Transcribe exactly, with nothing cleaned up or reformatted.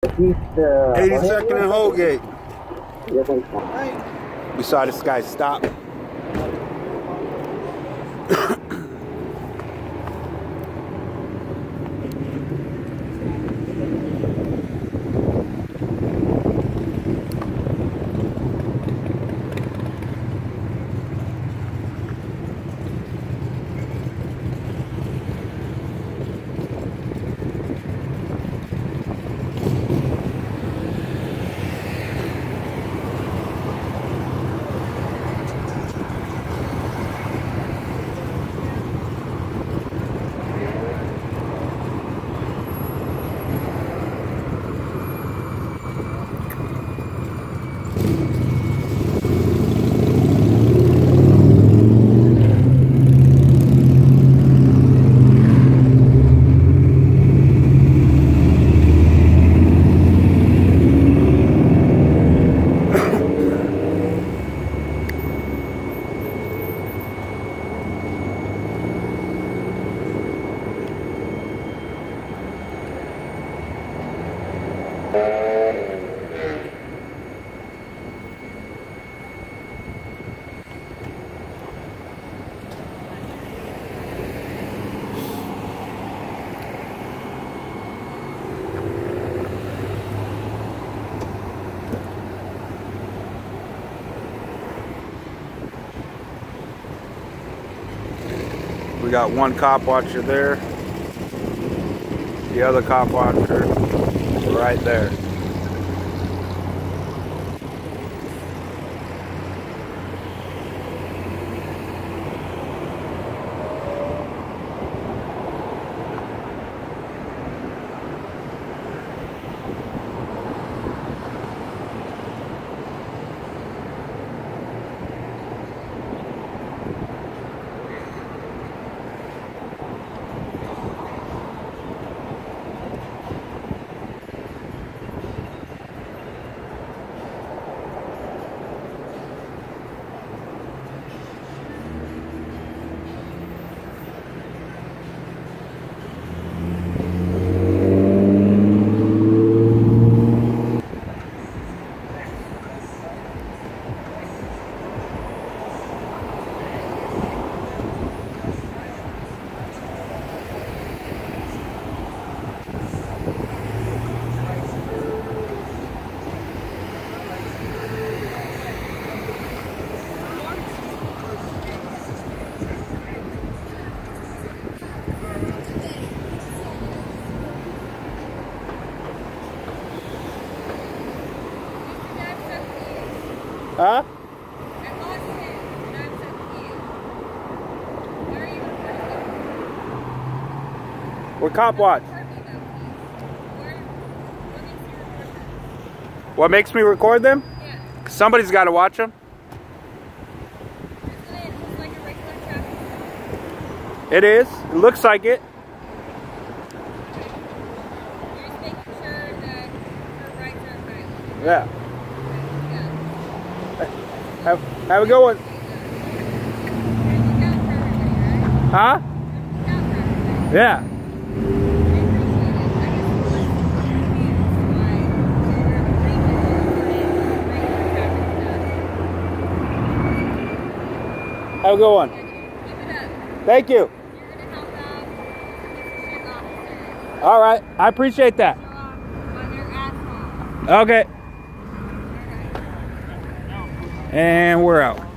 eighty-second and Holgate. We saw this guy stop. We got one cop watcher there. The other cop watcher right there. Huh? What cop watch? What makes me record them? Yeah. Somebody's got to watch them. It is. It looks like it. Yeah. Have, have a good one. Huh? Yeah. Have a good one. Thank you. All right. I appreciate that. Okay. And we're out.